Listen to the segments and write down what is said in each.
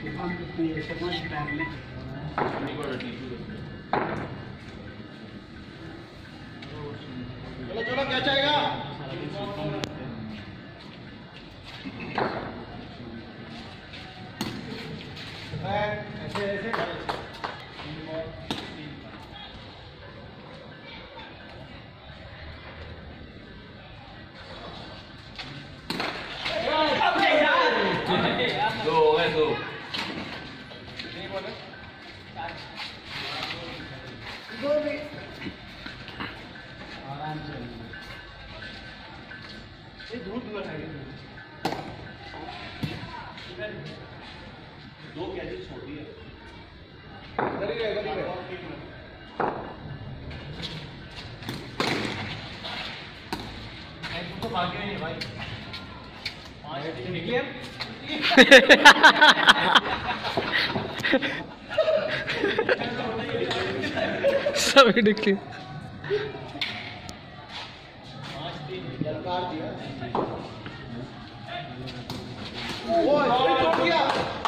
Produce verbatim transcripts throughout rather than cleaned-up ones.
चलो चलो क्या चाहेगा? ऐसे ऐसे दो हो गए दो। आराम से ये दूर दूर है दो कैचेस छोटी है इधर ही इधर ही तो भाग्य नहीं भाई पांच निकले सब निकले दरकार दिया ओ इसने छोड़ दिया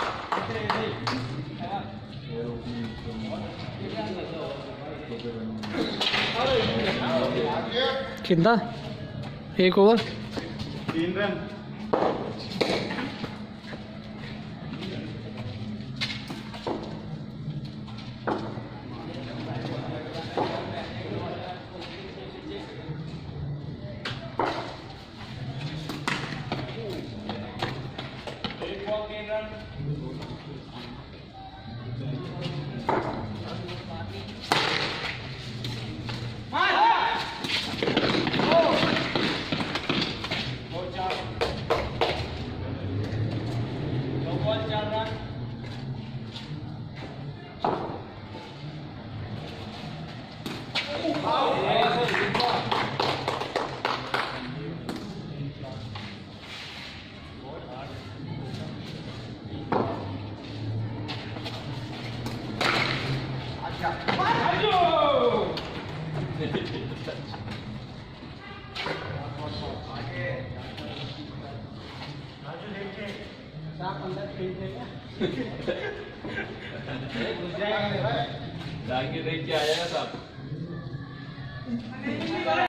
कितना एक ओवर तीन रन जाके देख के आया साहब।